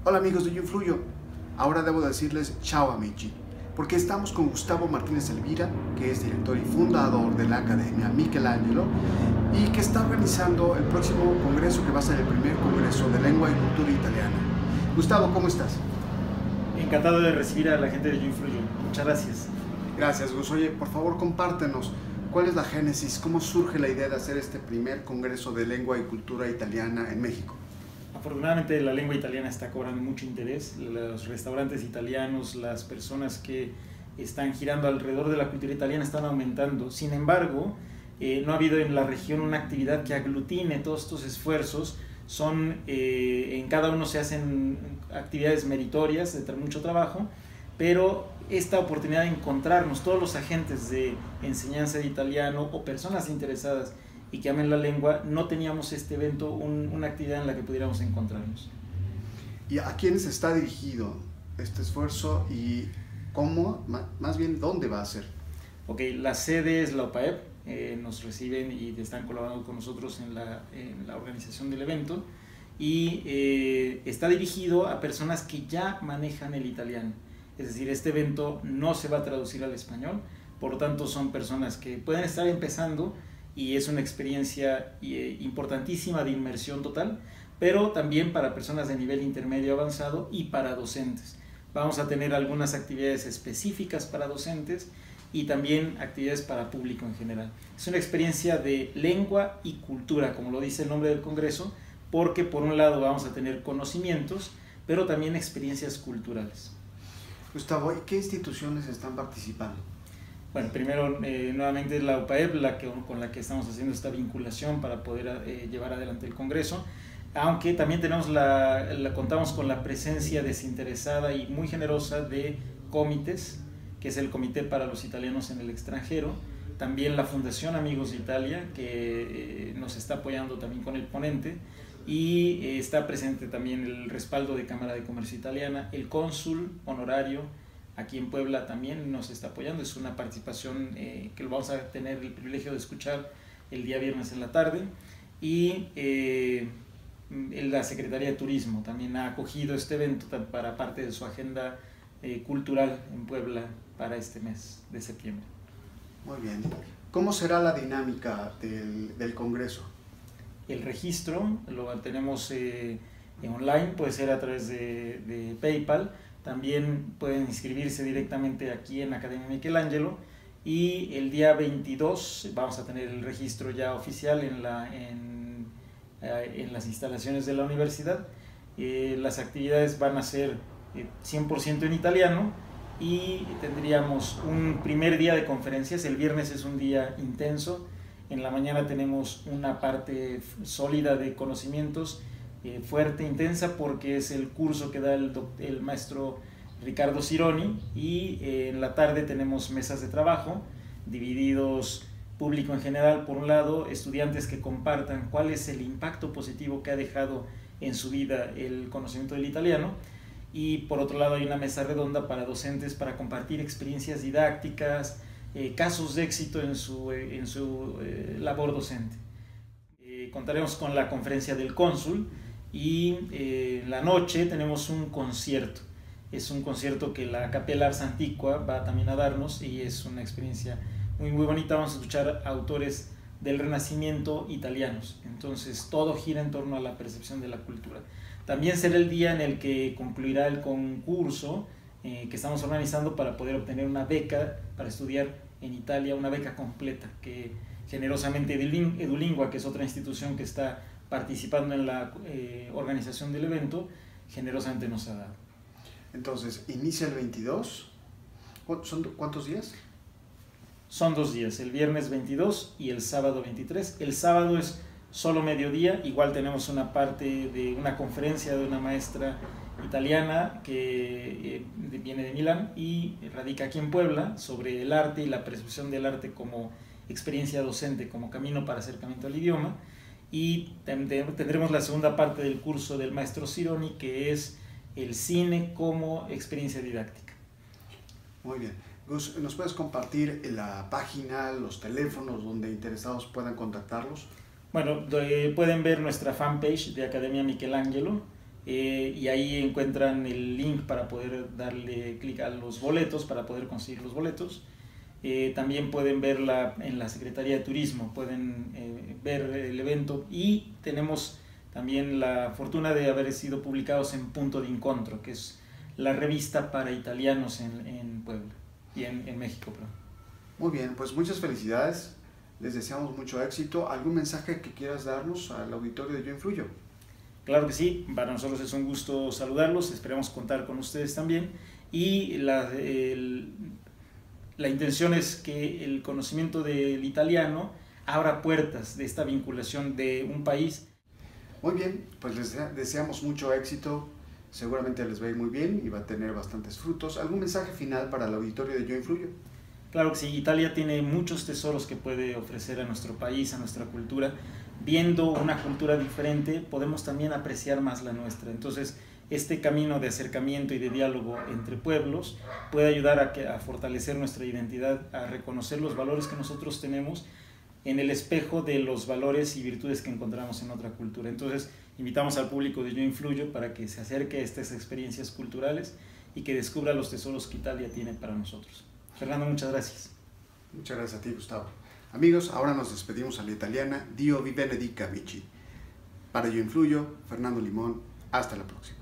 Hola amigos de Yo Influyo, ahora debo decirles ciao amici, porque estamos con Gustavo Martínez Elvira, que es director y fundador de la Academia Michelangelo y que está organizando el próximo congreso que va a ser el primer congreso de lengua y cultura italiana. Gustavo, ¿cómo estás? Encantado de recibir a la gente de Yo Influyo. Muchas gracias. Gracias, Gus. Oye, por favor, compártenos cuál es la génesis, cómo surge la idea de hacer este primer congreso de lengua y cultura italiana en México. Afortunadamente la lengua italiana está cobrando mucho interés. Los restaurantes italianos, las personas que están girando alrededor de la cultura italiana están aumentando. Sin embargo, no ha habido en la región una actividad que aglutine todos estos esfuerzos. En cada uno se hacen actividades meritorias de mucho trabajo, pero esta oportunidad de encontrarnos todos los agentes de enseñanza de italiano o personas interesadas y que amen la lengua, no teníamos este evento, una actividad en la que pudiéramos encontrarnos. ¿Y a quiénes está dirigido este esfuerzo y cómo, más bien, dónde va a ser? Ok, la sede es la OPAEP, nos reciben y están colaborando con nosotros en la organización del evento y está dirigido a personas que ya manejan el italiano. Es decir, este evento no se va a traducir al español, por lo tanto son personas que pueden estar empezando y es una experiencia importantísima de inmersión total, pero también para personas de nivel intermedio avanzado y para docentes. Vamos a tener algunas actividades específicas para docentes y también actividades para público en general. Es una experiencia de lengua y cultura, como lo dice el nombre del congreso, porque por un lado vamos a tener conocimientos, pero también experiencias culturales. Gustavo, ¿y qué instituciones están participando? Bueno, primero, nuevamente es la UPAEP con la que estamos haciendo esta vinculación para poder llevar adelante el Congreso, aunque también contamos con la presencia desinteresada y muy generosa de Comites, que es el Comité para los Italianos en el Extranjero, también la Fundación Amigos de Italia, que nos está apoyando también con el ponente, y está presente también el respaldo de Cámara de Comercio Italiana, el cónsul honorario aquí en Puebla también nos está apoyando. Es una participación que lo vamos a tener el privilegio de escuchar el día viernes en la tarde, y la Secretaría de Turismo también ha acogido este evento para parte de su agenda cultural en Puebla para este mes de septiembre. Muy bien. ¿Cómo será la dinámica del Congreso? El registro lo tenemos online, puede ser a través de PayPal. También pueden inscribirse directamente aquí en la Academia Michelangelo, y el día 22 vamos a tener el registro ya oficial en las instalaciones de la universidad. Las actividades van a ser 100% en italiano y tendríamos un primer día de conferencias. El viernes es un día intenso. En la mañana tenemos una parte sólida de conocimientos, fuerte, intensa, porque es el curso que da el maestro Riccardo Sironi, y en la tarde tenemos mesas de trabajo divididos, público en general por un lado, estudiantes que compartan cuál es el impacto positivo que ha dejado en su vida el conocimiento del italiano, y por otro lado hay una mesa redonda para docentes para compartir experiencias didácticas, casos de éxito en su labor docente. Contaremos con la conferencia del cónsul, y la noche tenemos un concierto. Es un concierto que la Capella Ars Antiqua va también a darnos, y es una experiencia muy, muy bonita. Vamos a escuchar autores del Renacimiento italianos. Entonces todo gira en torno a la percepción de la cultura. También será el día en el que concluirá el concurso que estamos organizando para poder obtener una beca para estudiar en Italia, una beca completa que generosamente Edulingua, que es otra institución que está participando en la organización del evento, generosamente nos ha dado. Entonces, inicia el 22. ¿Cuántos días? Son 2 días, el viernes 22 y el sábado 23. El sábado es solo mediodía. Igual tenemos una parte de una conferencia de una maestra italiana que viene de Milán y radica aquí en Puebla, sobre el arte y la percepción del arte como experiencia docente, como camino para acercamiento al idioma. Y tendremos la segunda parte del curso del maestro Sironi, que es el cine como experiencia didáctica. Muy bien. Gus, ¿nos puedes compartir la página, los teléfonos donde interesados puedan contactarlos? Bueno, pueden ver nuestra fanpage de Academia Michelangelo, y ahí encuentran el link para poder darle clic a los boletos, para poder conseguir los boletos. También pueden verla en la Secretaría de Turismo, pueden ver el evento, y tenemos también la fortuna de haber sido publicados en Punto de Incontro, que es la revista para italianos en Puebla y en México. Perdón. Muy bien, pues muchas felicidades, les deseamos mucho éxito. ¿Algún mensaje que quieras darnos al auditorio de Yo Influyo? Claro que sí, para nosotros es un gusto saludarlos, esperamos contar con ustedes también, y la intención es que el conocimiento del italiano abra puertas de esta vinculación de un país. Muy bien, pues les deseamos mucho éxito, seguramente les va a ir muy bien y va a tener bastantes frutos. ¿Algún mensaje final para el auditorio de Yo Influyo? Claro que sí, Italia tiene muchos tesoros que puede ofrecer a nuestro país, a nuestra cultura. Viendo una cultura diferente, podemos también apreciar más la nuestra. Entonces, este camino de acercamiento y de diálogo entre pueblos puede ayudar a fortalecer nuestra identidad, a reconocer los valores que nosotros tenemos en el espejo de los valores y virtudes que encontramos en otra cultura. Entonces, invitamos al público de Yo Influyo para que se acerque a estas experiencias culturales y que descubra los tesoros que Italia tiene para nosotros. Fernando, muchas gracias. Muchas gracias a ti, Gustavo. Amigos, ahora nos despedimos a la italiana. Dio vi benedica, amici. Para Yo Influyo, Fernando Limón. Hasta la próxima.